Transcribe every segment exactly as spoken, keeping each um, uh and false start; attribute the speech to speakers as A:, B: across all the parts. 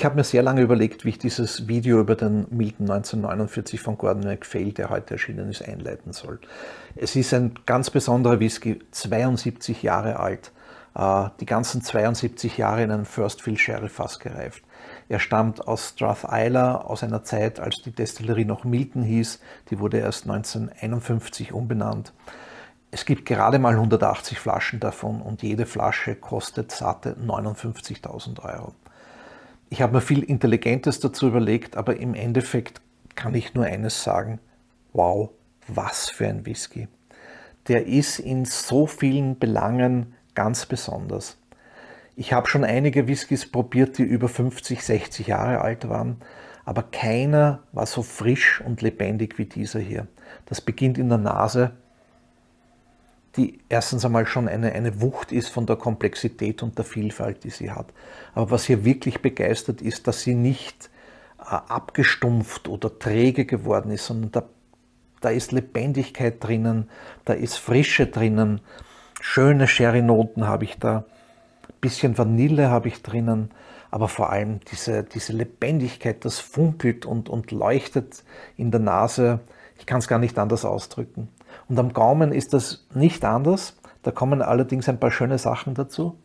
A: Ich habe mir sehr lange überlegt, wie ich dieses Video über den Milton neunzehnhundertneunundvierzig von Gordon MacPhail, der heute erschienen ist, einleiten soll. Es ist ein ganz besonderer Whisky, zweiundsiebzig Jahre alt, die ganzen zweiundsiebzig Jahre in einem First Fill Sherry Fass gereift. Er stammt aus Strathila, aus einer Zeit, als die Destillerie noch Milton hieß. Die wurde erst neunzehnhunderteinundfünfzig umbenannt. Es gibt gerade mal hundertachtzig Flaschen davon und jede Flasche kostet satte neunundfünfzigtausend Euro. Ich habe mir viel Intelligentes dazu überlegt, aber im Endeffekt kann ich nur eines sagen: Wow, was für ein Whisky. Der ist in so vielen Belangen ganz besonders. Ich habe schon einige Whiskys probiert, die über fünfzig, sechzig Jahre alt waren, aber keiner war so frisch und lebendig wie dieser hier. Das beginnt in der Nase, die erstens einmal schon eine, eine Wucht ist von der Komplexität und der Vielfalt, die sie hat. Aber was hier wirklich begeistert ist, dass sie nicht äh, abgestumpft oder träge geworden ist, sondern da, da ist Lebendigkeit drinnen, da ist Frische drinnen, schöne Sherry-Noten habe ich da, ein bisschen Vanille habe ich drinnen, aber vor allem diese, diese Lebendigkeit, das funkelt und, und leuchtet in der Nase. Ich kann es gar nicht anders ausdrücken. Und am Gaumen ist das nicht anders. Da kommen allerdings ein paar schöne Sachen dazu.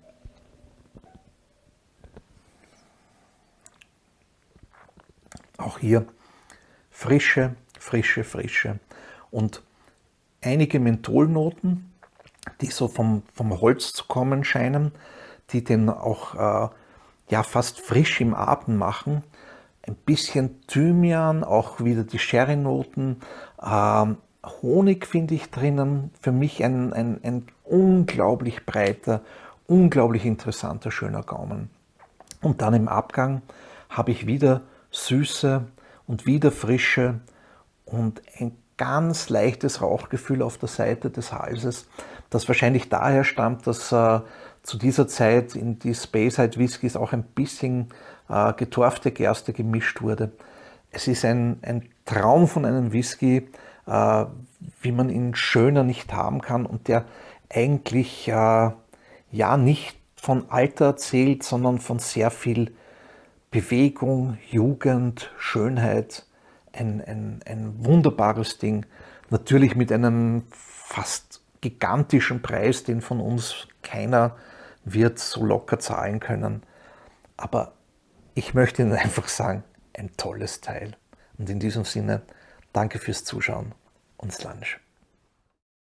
A: Auch hier Frische, Frische, Frische. Und einige Mentholnoten, die so vom, vom Holz zu kommen scheinen, die den auch äh, ja, fast frisch im Atem machen. Ein bisschen Thymian, auch wieder die Sherry-Noten. Ähm, Honig finde ich drinnen. Für mich ein, ein, ein unglaublich breiter, unglaublich interessanter, schöner Gaumen. Und dann im Abgang habe ich wieder Süße und wieder Frische und ein ganz leichtes Rauchgefühl auf der Seite des Halses, das wahrscheinlich daher stammt, dass äh, zu dieser Zeit in die Speyside Whiskys auch ein bisschen äh, getorfte Gerste gemischt wurde. Es ist ein, ein Traum von einem Whisky, äh, wie man ihn schöner nicht haben kann und der eigentlich äh, ja nicht von Alter erzählt, sondern von sehr viel Bewegung, Jugend, Schönheit. Ein, ein, ein wunderbares Ding, natürlich mit einem fast gigantischen Preis, den von uns keiner wird so locker zahlen können. Aber ich möchte Ihnen einfach sagen, ein tolles Teil. Und in diesem Sinne, danke fürs Zuschauen und Slàinte.